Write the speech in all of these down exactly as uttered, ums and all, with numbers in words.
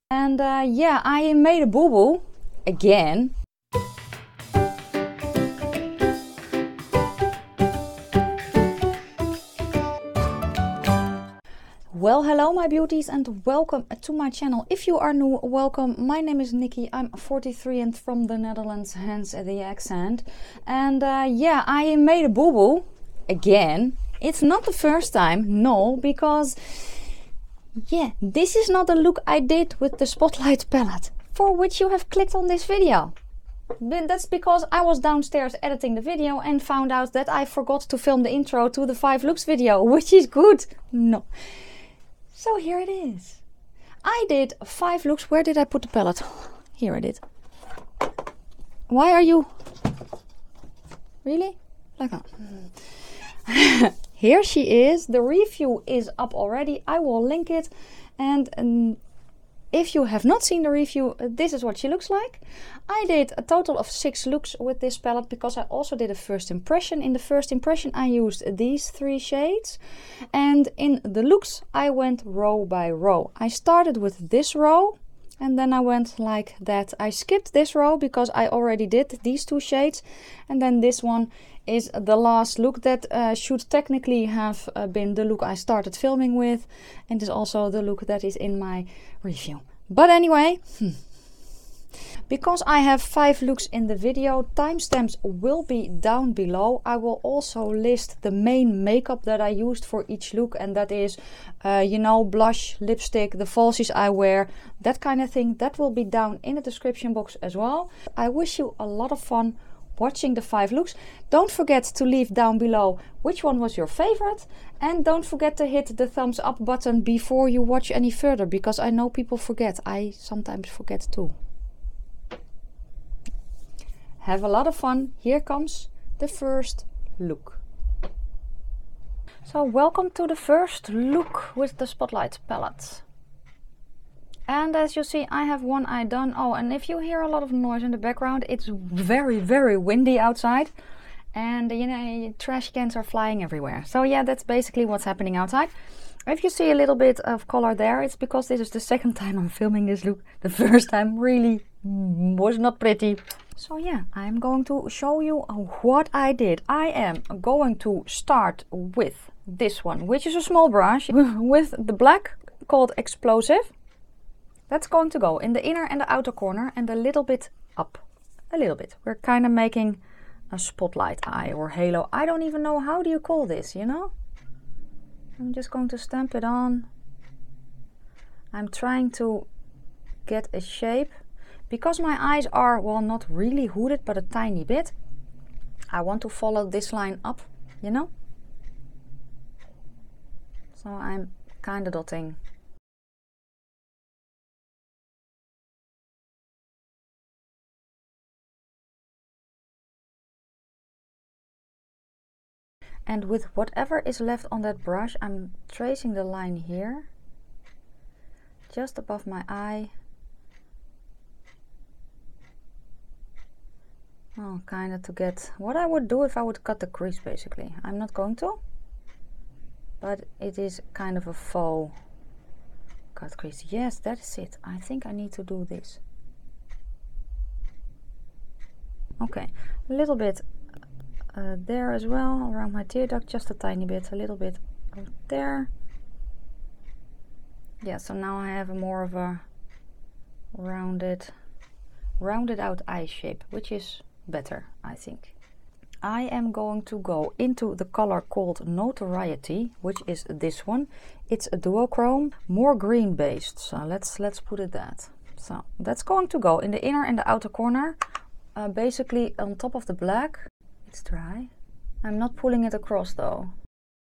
And uh, yeah, I made a boo-boo again. Well, hello my beauties and welcome to my channel. If you are new, welcome. My name is Nikki. I'm forty-three and from the Netherlands, hence the accent. And uh, yeah, I made a boo-boo again. It's not the first time, no, because yeah, this is not a look I did with the Spotlight palette for which you have clicked on this video. That's because I was downstairs editing the video and found out that I forgot to film the intro to the five looks video, which is good. No. So here it is. I did five looks. Where did I put the palette? Here I did. Why are you... Really? Like that. Here she is. The review is up already. I will link it. And um, if you have not seen the review, uh, this is what she looks like. I did a total of six looks with this palette because I also did a first impression. In the first impression I used these three shades. And in the looks I went row by row. I started with this row. And then I went like that. I skipped this row because I already did these two shades. And then this one is the last look that uh, should technically have uh, been the look I started filming with. And is also the look that is in my review. But anyway, hmm. because I have five looks in the video, timestamps will be down below. I will also list the main makeup that I used for each look. And that is, uh, you know, blush, lipstick, the falsies I wear, that kind of thing. That will be down in the description box as well. I wish you a lot of fun watching the five looks. Don't forget to leave down below which one was your favorite. And don't forget to hit the thumbs up button before you watch any further. Because I know people forget. I sometimes forget too. Have a lot of fun. Here comes the first look. So welcome to the first look with the Spotlight palette. And as you see, I have one eye done. Oh, and if you hear a lot of noise in the background, it's very, very windy outside. And you know, trash cans are flying everywhere. So yeah, that's basically what's happening outside. If you see a little bit of color there, it's because this is the second time I'm filming this look. The first time really was not pretty. So yeah, I'm going to show you what I did. I am going to start with this one, which is a small brush with the black called Explosive. That's going to go in the inner and the outer corner and a little bit up. A little bit. We're kind of making a spotlight eye or halo. I don't even know, how do you call this, you know? I'm just going to stamp it on. I'm trying to get a shape. Because my eyes are, well, not really hooded, but a tiny bit. I want to follow this line up, you know? So I'm kind of dotting. And with whatever is left on that brush, I'm tracing the line here. Just above my eye. Oh, kind of to get what I would do if I would cut the crease, basically. I'm not going to. But it is kind of a faux cut crease. Yes, that is it. I think I need to do this. Okay, a little bit uh, there as well, around my tear duct, just a tiny bit, a little bit out there. Yeah, so now I have a more of a rounded, rounded out eye shape, which is better, I think. I am going to go into the color called Notoriety, which is this one. It's a duochrome, more green based. So let's let's put it that. So that's going to go in the inner and the outer corner, uh, basically on top of the black. It's dry. I'm not pulling it across though.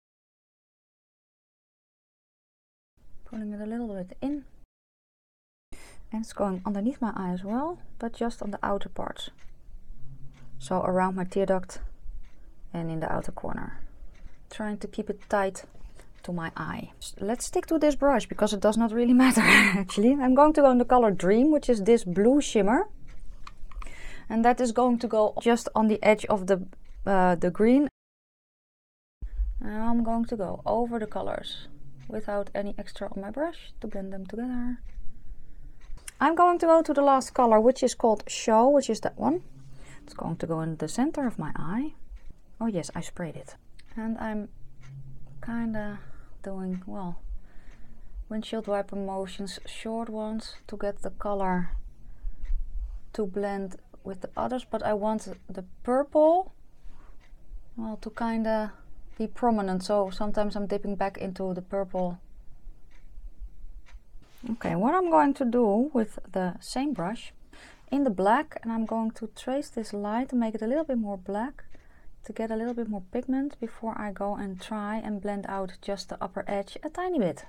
Pulling it a little bit in. And it's going underneath my eye as well, but just on the outer parts. So around my tear duct and in the outer corner. Trying to keep it tight to my eye. Let's stick to this brush because it does not really matter actually. I'm going to go in the color Dream, which is this blue shimmer. And that is going to go just on the edge of the, uh, the green. Now I'm going to go over the colors without any extra on my brush to blend them together. I'm going to go to the last color, which is called Show, which is that one. It's going to go in the center of my eye. Oh yes, I sprayed it. And I'm kinda doing, well, windshield wiper motions, short ones, to get the color to blend with the others, but I want the purple, well, to kinda be prominent, so sometimes I'm dipping back into the purple. Okay, what I'm going to do with the same brush in the black, and I'm going to trace this light to make it a little bit more black, to get a little bit more pigment before I go and try and blend out just the upper edge a tiny bit.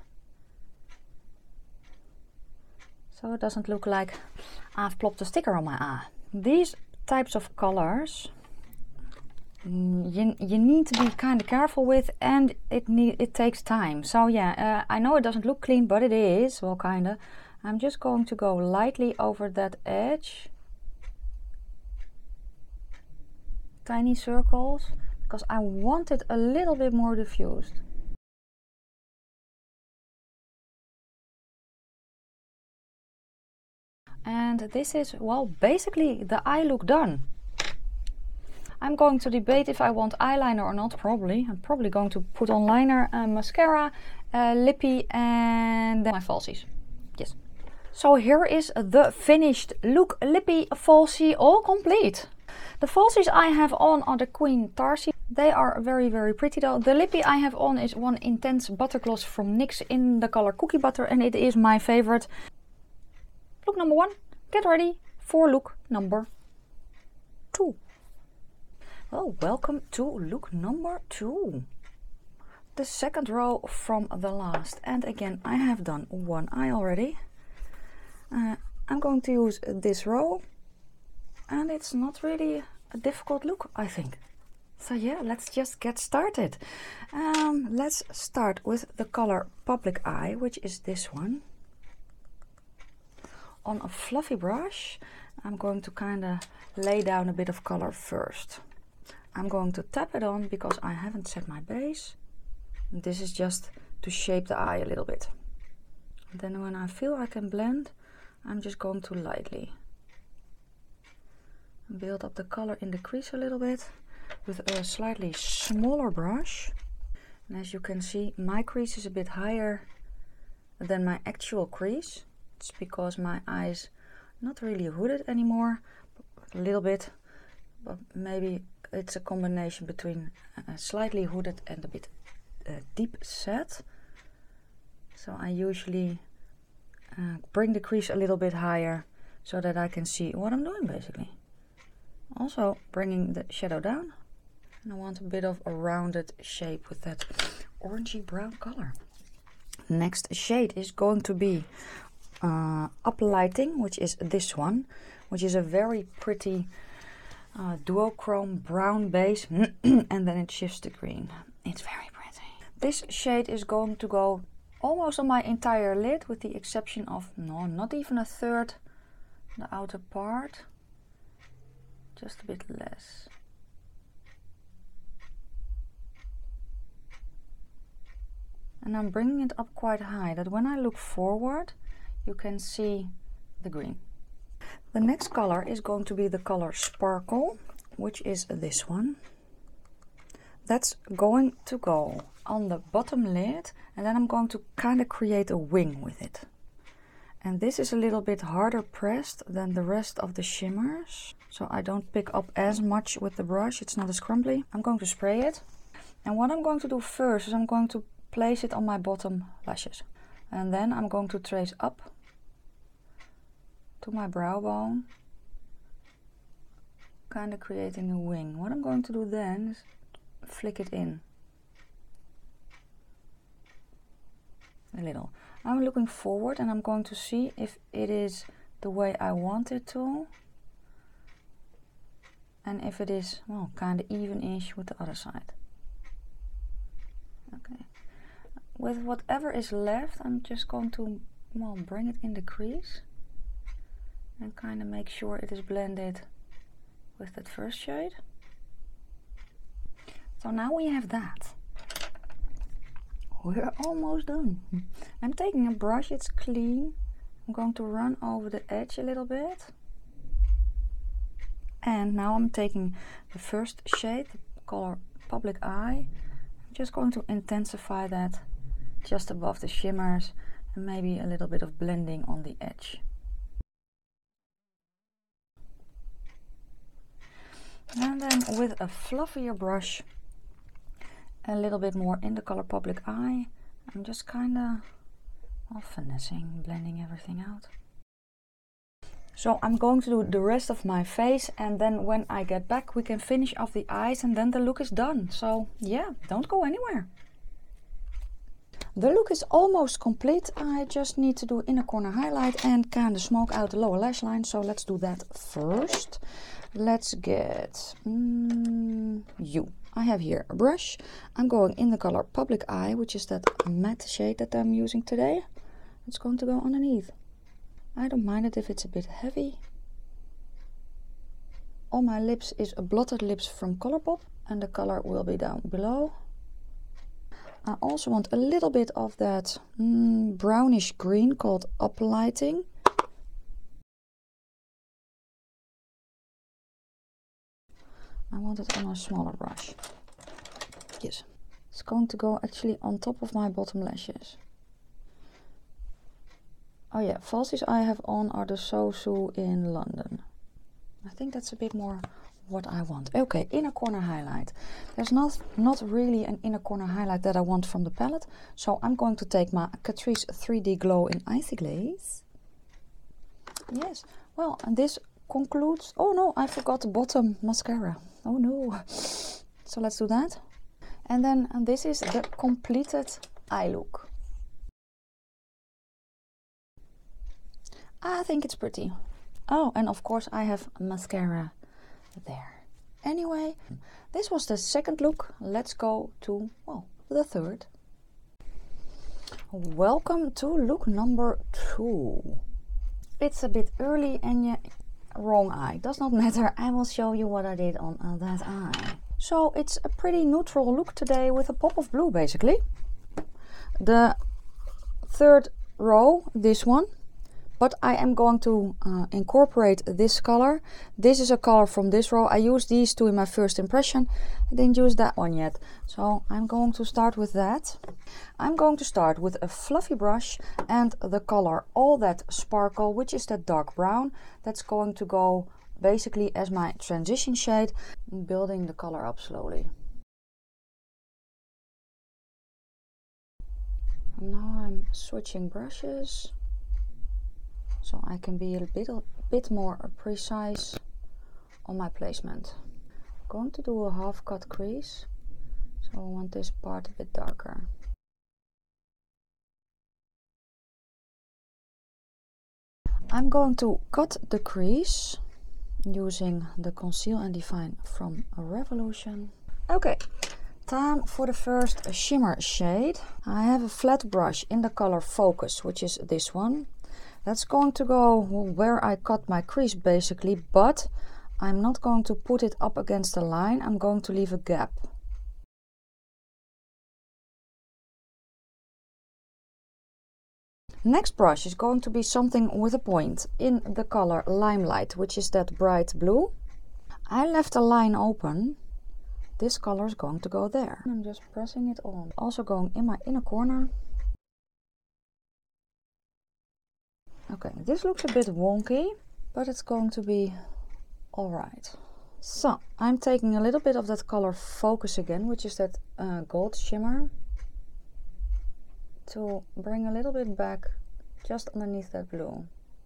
So it doesn't look like I've plopped a sticker on my eye. These types of colors you, you need to be kind of careful with, and it need it takes time. So yeah, uh, I know it doesn't look clean, but it is, well, kinda. I'm just going to go lightly over that edge, tiny circles, because I want it a little bit more diffused. And this is, well, basically the eye look done. I'm going to debate if I want eyeliner or not, probably. I'm probably going to put on liner, uh, mascara, uh, lippy, and then my falsies. Yes. So here is the finished look, lippy, falsie, all complete. The falsies I have on are the Queen Tarsi. They are very, very pretty though. The lippy I have on is one Intense Butter Gloss from NYX in the color Cookie Butter, and it is my favorite. Look number one, get ready for look number two. Well, welcome to look number two. The second row from the last. And again, I have done one eye already. Uh, I'm going to use this row. And it's not really a difficult look, I think. So yeah, let's just get started. Um, let's start with the color Public Eye, which is this one. On a fluffy brush, I'm going to kind of lay down a bit of color first. I'm going to tap it on because I haven't set my base. This is just to shape the eye a little bit. And then when I feel I can blend, I'm just going to lightly build up the color in the crease a little bit with a slightly smaller brush. And as you can see, my crease is a bit higher than my actual crease. It's because my eye's not really hooded anymore, a little bit, but maybe it's a combination between uh, slightly hooded and a bit uh, deep set. So I usually uh, bring the crease a little bit higher so that I can see what I'm doing basically. Also bringing the shadow down, and I want a bit of a rounded shape with that orangey brown color. Next shade is going to be uh, Uplighting, which is this one, which is a very pretty uh, duochrome brown base, and then it shifts to green. It's very pretty. This shade is going to go almost on my entire lid, with the exception of, no, not even a third, the outer part, just a bit less. And I'm bringing it up quite high, that when I look forward, you can see the green. The next color is going to be the color Sparkle, which is this one. That's going to go on the bottom lid, and then I'm going to kind of create a wing with it. And this is a little bit harder pressed than the rest of the shimmers, so I don't pick up as much with the brush. It's not as crumbly. I'm going to spray it. And what I'm going to do first is I'm going to place it on my bottom lashes. And then I'm going to trace up to my brow bone, kind of creating a wing. What I'm going to do then is flick it in a little. I'm looking forward and I'm going to see if it is the way I want it to, and if it is, well, kind of even-ish with the other side. Okay. With whatever is left, I'm just going to, well, bring it in the crease and kind of make sure it is blended with that first shade. So now we have that. We're almost done. I'm taking a brush, it's clean, I'm going to run over the edge a little bit. And now I'm taking the first shade, the color Public Eye. I'm just going to intensify that just above the shimmers and maybe a little bit of blending on the edge. And then with a fluffier brush, a little bit more in the color Public Eye, I'm just kind of well, finessing, blending everything out. So I'm going to do the rest of my face, and then when I get back we can finish off the eyes and then the look is done. So yeah, don't go anywhere. The look is almost complete. I just need to do inner corner highlight and kind of smoke out the lower lash line. So let's do that first. Let's get mm, you. I have here a brush. I'm going in the color Public Eye, which is that matte shade that I'm using today. It's going to go underneath. I don't mind it if it's a bit heavy. On my lips is a Blotted Lips from Colourpop, and the color will be down below. I also want a little bit of that mm, brownish green called Uplighting. I want it on a smaller brush. Yes. It's going to go actually on top of my bottom lashes. Oh yeah, falsies I have on are the Sosu in London. I think that's a bit more what I want. Okay, inner corner highlight. There's not, not really an inner corner highlight that I want from the palette. So I'm going to take my Catrice three D Glow in Icy Glaze. Yes, well, and this concludes... Oh no, I forgot the bottom mascara. Oh no. So let's do that. And then and this is the completed eye look. I think it's pretty. Oh, and of course I have mascara there. Anyway, this was the second look. Let's go to, well, the third. Welcome to look number two. It's a bit early and yeah, wrong eye. Does not matter. I will show you what I did on uh, that eye. So it's a pretty neutral look today with a pop of blue basically. The third row, this one. But I am going to uh, incorporate this color. This is a color from this row. I used these two in my first impression. I didn't use that one yet. So I'm going to start with that. I'm going to start with a fluffy brush and the color All That Sparkle, which is that dark brown. That's going to go basically as my transition shade, building the color up slowly. And now I'm switching brushes, so I can be a bit, a bit more precise on my placement. I'm going to do a half cut crease, so I want this part a bit darker. I'm going to cut the crease using the Conceal and Define from Revolution. Okay, time for the first shimmer shade. I have a flat brush in the color Focus, which is this one. That's going to go where I cut my crease basically, but I'm not going to put it up against the line. I'm going to leave a gap. Next brush is going to be something with a point in the color Limelight, which is that bright blue. I left a line open. This color is going to go there. I'm just pressing it on. Also going in my inner corner. Okay, this looks a bit wonky, but it's going to be all right. So I'm taking a little bit of that color Focus again, which is that uh, gold shimmer, to bring a little bit back just underneath that blue.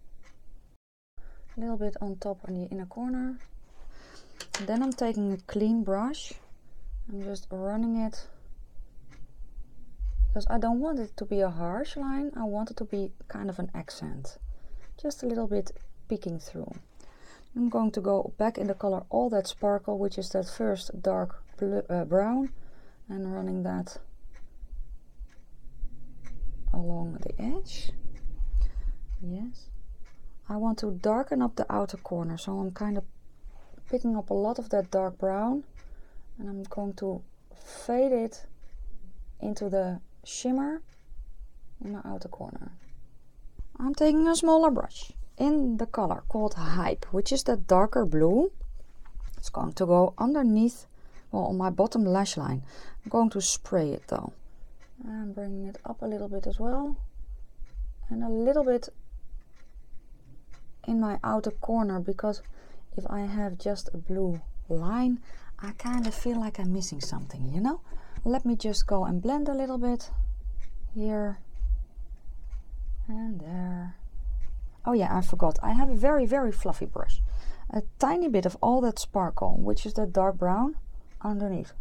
A little bit on top in the inner corner. And then I'm taking a clean brush. I'm just running it, because I don't want it to be a harsh line. I want it to be kind of an accent, just a little bit peeking through. I'm going to go back in the color All That Sparkle, which is that first dark blue, uh, brown, and running that along the edge. Yes, I want to darken up the outer corner, so I'm kind of picking up a lot of that dark brown, and I'm going to fade it into the shimmer in my outer corner. I'm taking a smaller brush in the color called Hype, which is that darker blue. It's going to go underneath, well, on my bottom lash line. I'm going to spray it though. I'm bringing it up a little bit as well. And a little bit in my outer corner, because if I have just a blue line, I kind of feel like I'm missing something, you know? Let me just go and blend a little bit here and there. Oh yeah, I forgot. I have a very, very fluffy brush. A tiny bit of all that sparkle, which is that dark brown, underneath.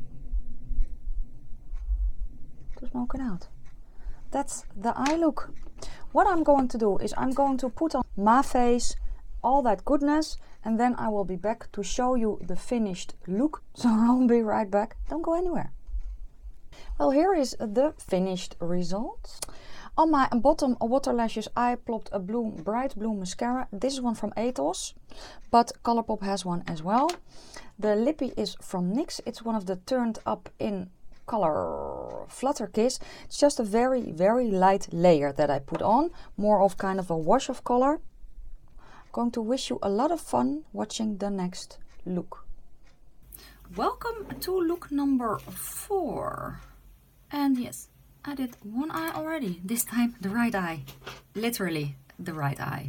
To smoke it out. That's the eye look. What I'm going to do is I'm going to put on my face all that goodness, and then I will be back to show you the finished look. So I'll be right back. Don't go anywhere. Well, here is the finished result. On my bottom water lashes, I plopped a blue, bright blue mascara. This is one from Ethos, but Colourpop has one as well. The lippy is from NYX. It's one of the turned up in color Flutter Kiss. It's just a very, very light layer that I put on, more of kind of a wash of color. I'm going to wish you a lot of fun watching the next look. Welcome to look number four. And yes, I did one eye already. This time the right eye. Literally the right eye.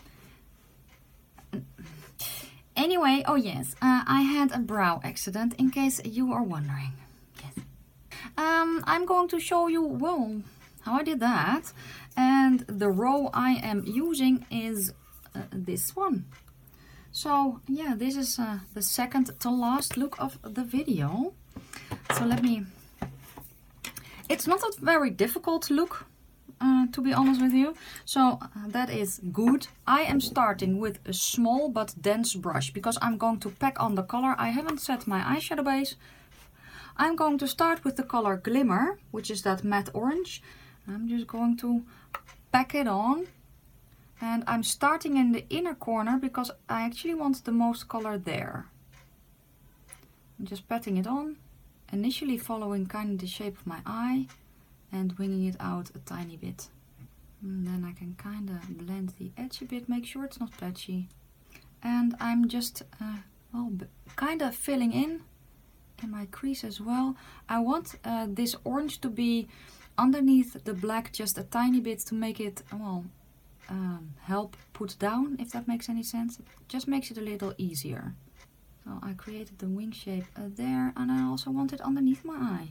Anyway, oh yes, uh, I had a brow accident, in case you are wondering. Yes. Um, I'm going to show you, well, how I did that. And the row I am using is uh, this one. So yeah, this is uh, the second to last look of the video. So let me... It's not a very difficult look, uh, to be honest with you. So uh, that is good. I am starting with a small but dense brush, because I'm going to pack on the color. I haven't set my eyeshadow base. I'm going to start with the color Glimmer, which is that matte orange. I'm just going to pack it on. And I'm starting in the inner corner, because I actually want the most color there. I'm just patting it on. Initially following kind of the shape of my eye and winging it out a tiny bit. And then I can kind of blend the edge a bit, make sure it's not patchy. And I'm just uh, well, kind of filling in in my crease as well. I want uh, this orange to be underneath the black just a tiny bit to make it, well, um, help put down, if that makes any sense. It just makes it a little easier. So I created the wing shape uh, there, and I also want it underneath my eye.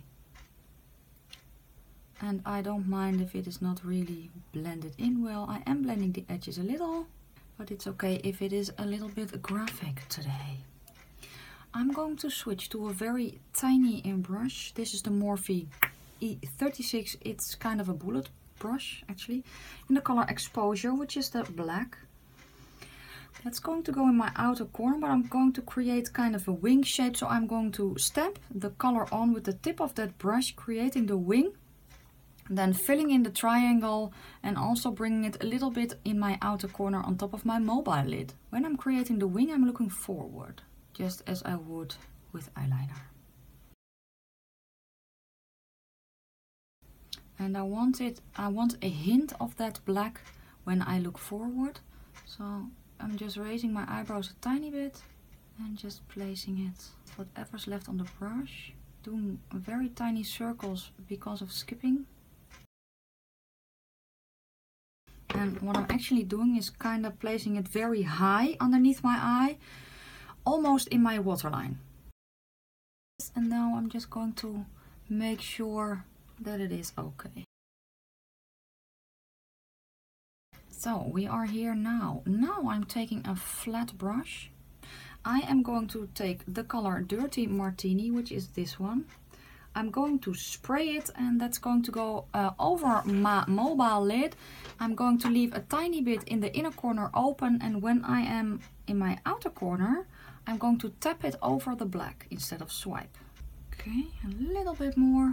And I don't mind if it is not really blended in well. I am blending the edges a little, but it's okay if it is a little bit graphic today. I'm going to switch to a very tiny brush. This is the Morphe E thirty-six. It's kind of a bullet brush actually, in the color Exposure, which is the black. That's going to go in my outer corner, but I'm going to create kind of a wing shape. So I'm going to stamp the color on with the tip of that brush, creating the wing. Then filling in the triangle and also bringing it a little bit in my outer corner on top of my mobile lid. When I'm creating the wing, I'm looking forward, just as I would with eyeliner. And I want it, I want a hint of that black when I look forward. So I'm just raising my eyebrows a tiny bit and just placing it, whatever's left on the brush. Doing very tiny circles because of skipping. And what I'm actually doing is kind of placing it very high underneath my eye, almost in my waterline. And now I'm just going to make sure that it is okay. So we are here now. Now I'm taking a flat brush. I am going to take the color Dirty Martini, which is this one. I'm going to spray it, and that's going to go uh, over my mobile lid. I'm going to leave a tiny bit in the inner corner open, and when I am in my outer corner, I'm going to tap it over the black instead of swipe. Okay, a little bit more.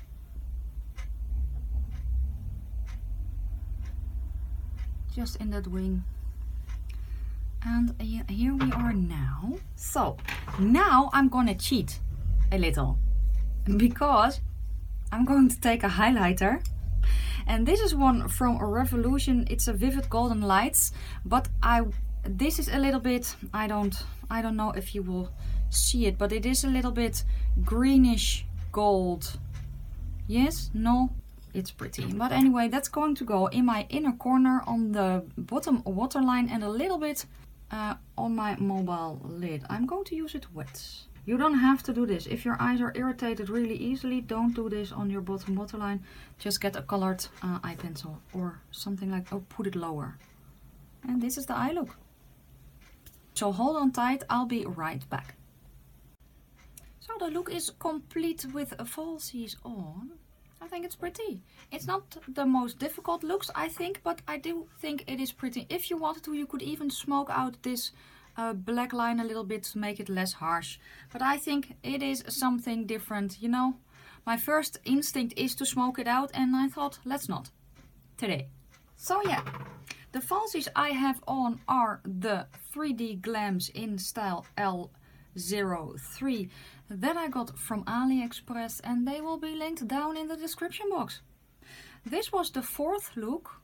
Just in that wing. And here we are now. So now I'm gonna cheat a little, because I'm going to take a highlighter And this is one from Revolution. It's a Vivid Golden Lights, but I this is a little bit, I don't I don't know if you will see it, but it is a little bit greenish gold. Yes? No? It's pretty. But anyway, that's going to go in my inner corner on the bottom waterline and a little bit uh, on my mobile lid. I'm going to use it wet. You don't have to do this. If your eyes are irritated really easily, don't do this on your bottom waterline. Just get a colored uh, eye pencil or something like, oh, put it lower. And this is the eye look. So hold on tight, I'll be right back. So the look is complete with falsies on. I think it's pretty. It's not the most difficult looks, I think, but I do think it is pretty. If you wanted to, you could even smoke out this uh, black line a little bit to make it less harsh. But I think it is something different, you know. My first instinct is to smoke it out, and I thought, let's not today. So yeah, the falsies I have on are the three D Glams in style L zero three that I got from AliExpress, and they will be linked down in the description box. This was the fourth look.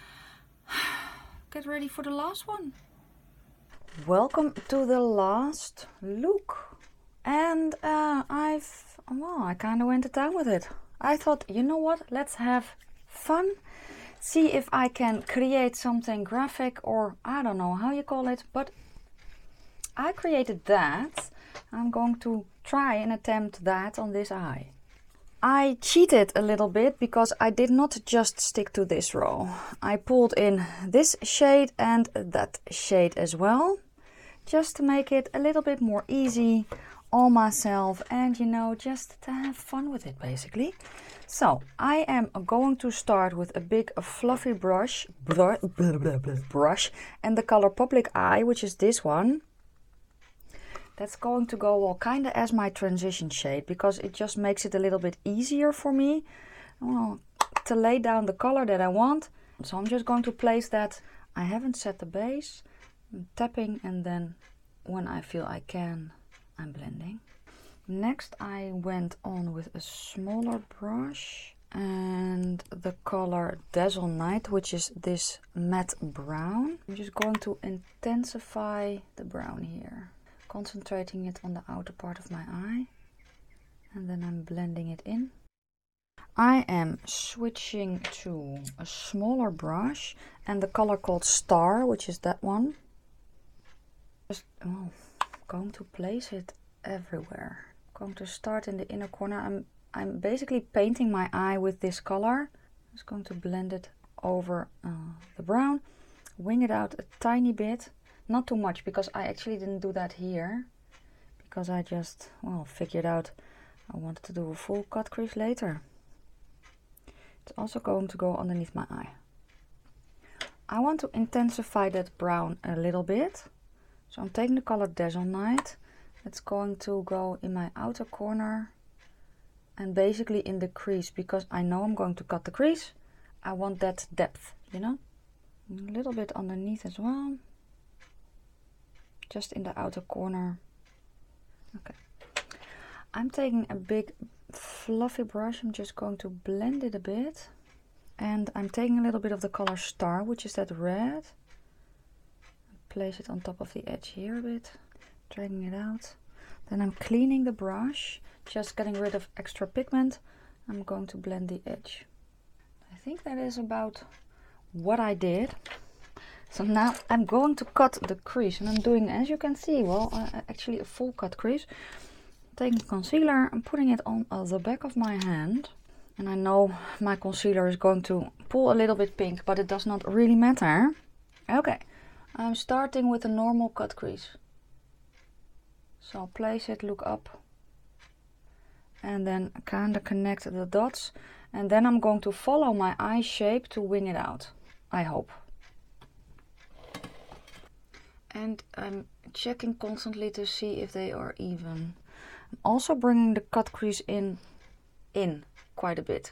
Get ready for the last one. Welcome to the last look. And uh, I've, well, I kind of went to town with it. I thought, you know what, let's have fun. See if I can create something graphic, or I don't know how you call it, but I created that. I'm going to try and attempt that on this eye. I cheated a little bit because I did not just stick to this row. I pulled in this shade and that shade as well, just to make it a little bit more easy on myself and, you know, just to have fun with it basically. So I am going to start with a big fluffy brush, brush and the color Public Eye, which is this one. That's going to go well kind of as my transition shade, because it just makes it a little bit easier for me well, to lay down the color that I want. So I'm just going to place that. I haven't set the base. I'm tapping, and then when I feel I can, I'm blending. Next I went on with a smaller brush and the color Dazzle Night, which is this matte brown. I'm just going to intensify the brown here, concentrating it on the outer part of my eye, and then I'm blending it in. I am switching to a smaller brush and the color called Star, which is that one. Just oh, going to place it everywhere. Going to start in the inner corner. I'm I'm basically painting my eye with this color. I'm just going to blend it over uh, the brown, wing it out a tiny bit. Not too much, because I actually didn't do that here, because I just, well, figured out I wanted to do a full cut crease later. It's also going to go underneath my eye. I want to intensify that brown a little bit. So I'm taking the color Dazzle Night. It's going to go in my outer corner and basically in the crease, because I know I'm going to cut the crease. I want that depth, you know? A little bit underneath as well. Just in the outer corner. Okay. I'm taking a big fluffy brush. I'm just going to blend it a bit. And I'm taking a little bit of the color Star, which is that red. Place it on top of the edge here a bit. Dragging it out. Then I'm cleaning the brush. Just getting rid of extra pigment. I'm going to blend the edge. I think that is about what I did. So now I'm going to cut the crease, and I'm doing, as you can see, well, uh, actually a full cut crease. Taking concealer, I'm putting it on uh, the back of my hand. And I know my concealer is going to pull a little bit pink, but it does not really matter. Okay, I'm starting with a normal cut crease. So place it, look up, and then kind of connect the dots. And then I'm going to follow my eye shape to wing it out, I hope. And I'm checking constantly to see if they are even. I'm also bringing the cut crease in, in quite a bit.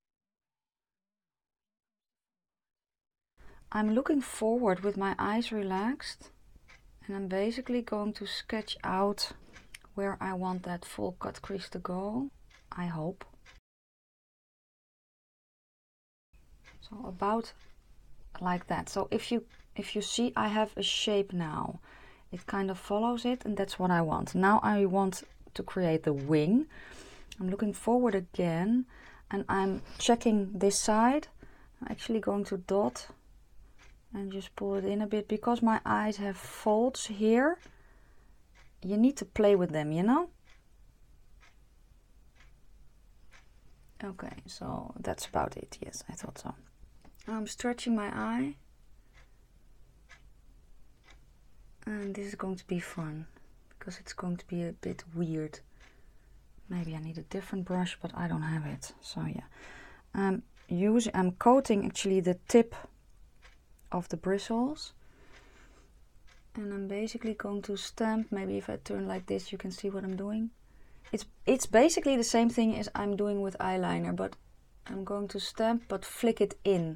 I'm looking forward with my eyes relaxed, and I'm basically going to sketch out where I want that full cut crease to go, I hope. So about like that. So if you if you see, I have a shape now. It kind of follows it, and that's what I want. Now I want to create the wing. I'm looking forward again, and I'm checking this side. I'm actually going to dot and just pull it in a bit, because my eyes have folds here. You need to play with them, you know? Okay, so that's about it. Yes, I thought so. I'm stretching my eye. And this is going to be fun, because it's going to be a bit weird. Maybe I need a different brush, but I don't have it. So yeah, I'm using, I'm coating actually the tip of the bristles, and I'm basically going to stamp. Maybe if I turn like this, you can see what I'm doing. It's it's basically the same thing as I'm doing with eyeliner, but I'm going to stamp but flick it in.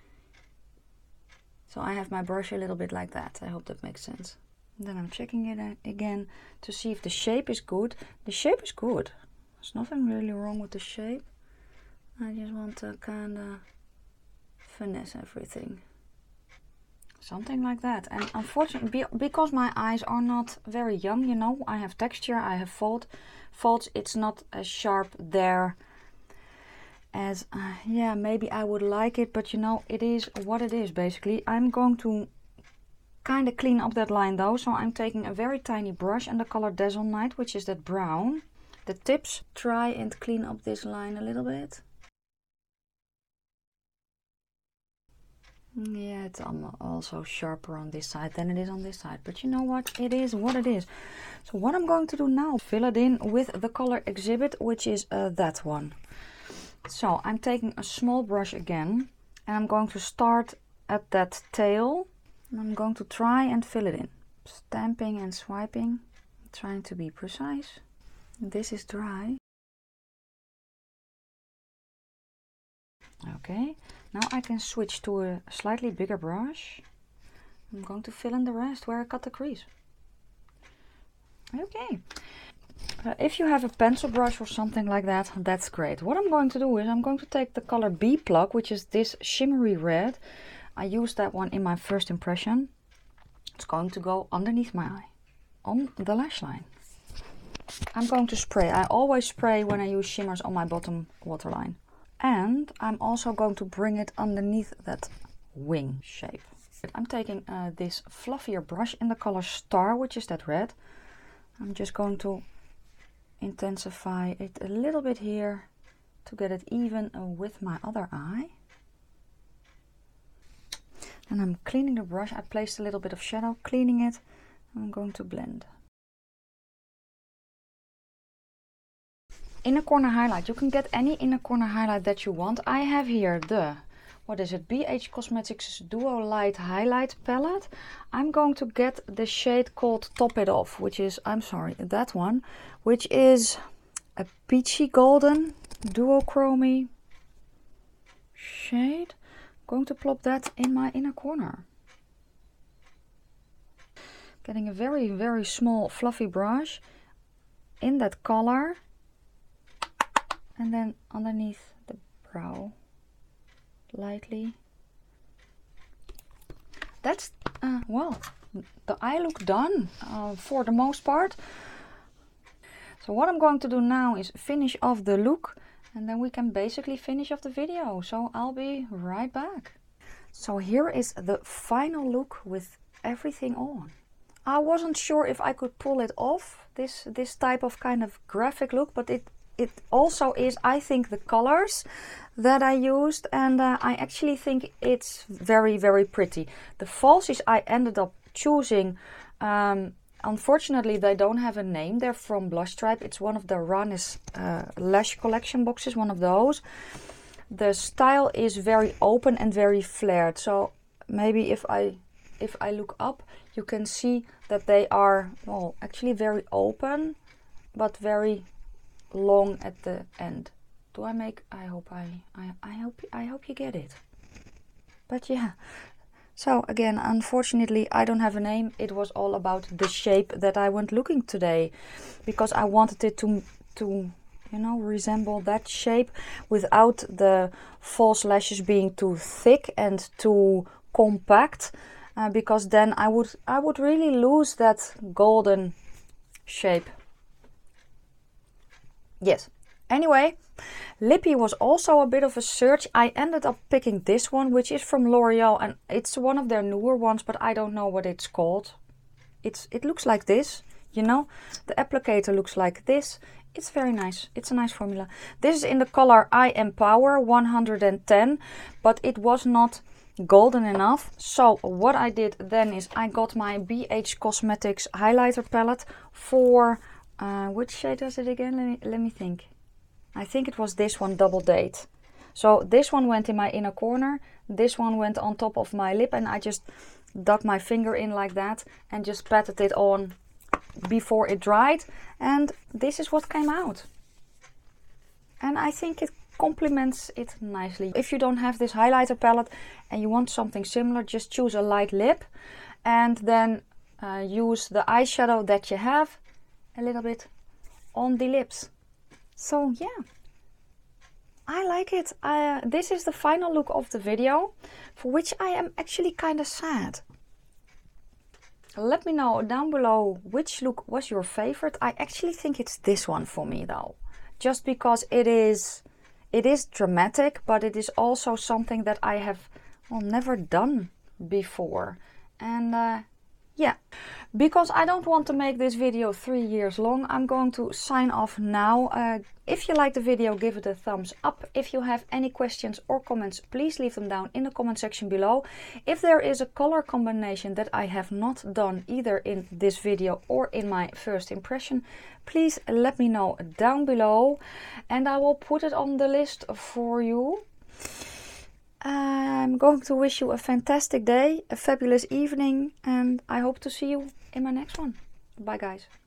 So I have my brush a little bit like that. I hope that makes sense. And then I'm checking it again to see if the shape is good. The shape is good. There's nothing really wrong with the shape. I just want to kind of finesse everything. Something like that. And unfortunately, because my eyes are not very young, you know, I have texture, I have fold, folds, it's not as sharp there as, uh, yeah, maybe I would like it, but you know, it is what it is basically. I'm going to kind of clean up that line though, so I'm taking a very tiny brush and the color Dazzle Night, which is that brown. The tips, try and clean up this line a little bit. Yeah, it's also sharper on this side than it is on this side, but you know what, it is what it is. So what I'm going to do now, fill it in with the color Exhibit, which is uh, that one. So I'm taking a small brush again, and I'm going to start at that tail, and I'm going to try and fill it in, stamping and swiping, trying to be precise. This is dry. Okay, now I can switch to a slightly bigger brush. I'm going to fill in the rest where I cut the crease. Okay, uh, if you have a pencil brush or something like that, that's great. What I'm going to do is I'm going to take the color B Plug, which is this shimmery red. I used that one in my first impression. It's going to go underneath my eye, on the lash line. I'm going to spray. I always spray when I use shimmers on my bottom waterline. And I'm also going to bring it underneath that wing shape. I'm taking uh, this fluffier brush in the color Star, which is that red. I'm just going to intensify it a little bit here to get it even uh, with my other eye. And I'm cleaning the brush. I placed a little bit of shadow, cleaning it. I'm going to blend. Inner corner highlight. You can get any inner corner highlight that you want. I have here the, what is it, B H Cosmetics Duo Light Highlight Palette. I'm going to get the shade called Top It Off, which is, I'm sorry, that one, which is a peachy golden duochrome shade. I'm going to plop that in my inner corner. Getting a very, very small fluffy brush in that color. And then underneath the brow, lightly. That's, uh, well, the eye look done uh, for the most part. So what I'm going to do now is finish off the look, and then we can basically finish off the video. So I'll be right back. So here is the final look with everything on. I wasn't sure if I could pull it off, this, this type of kind of graphic look, but it It also is, I think, the colors that I used, and uh, I actually think it's very, very pretty. The falsies I ended up choosing, um, unfortunately, they don't have a name. They're from Blush Tribe. It's one of the Ranis uh, Lash Collection boxes, one of those. The style is very open and very flared. So maybe if I, if I look up, you can see that they are, well, actually very open, but very long at the end. Do I make, I hope I, I, I hope, I hope you get it. But yeah, so again, unfortunately, I don't have a name. It was all about the shape that I went looking today, because I wanted it to, to, you know, resemble that shape without the false lashes being too thick and too compact, uh, because then I would I would really lose that golden shape. Yes. Anyway, Lippy was also a bit of a search. I ended up picking this one, which is from L'Oreal, and it's one of their newer ones, but I don't know what it's called. It's it looks like this, you know. The applicator looks like this. It's very nice. It's a nice formula. This is in the color I Empower one hundred ten, but it was not golden enough. So what I did then is I got my B H Cosmetics highlighter palette for, uh, which shade was it again? Let me, let me think. I think it was this one, Double Date. So this one went in my inner corner. This one went on top of my lip, and I just dug my finger in like that and just patted it on before it dried. And this is what came out. And I think it complements it nicely. If you don't have this highlighter palette and you want something similar, just choose a light lip and then uh, use the eyeshadow that you have a little bit on the lips. So yeah, I like it. Uh, this is the final look of the video, for which I am actually kind of sad. Let me know down below which look was your favorite. I actually think it's this one for me though, just because it is it is dramatic, but it is also something that I have well, never done before. And uh, yeah, because I don't want to make this video three years long, I'm going to sign off now. Uh, if you like the video, give it a thumbs up. If you have any questions or comments, please leave them down in the comment section below. If there is a color combination that I have not done either in this video or in my first impression, please let me know down below and I will put it on the list for you. I'm going to wish you a fantastic day, a fabulous evening, and I hope to see you in my next one. Bye guys.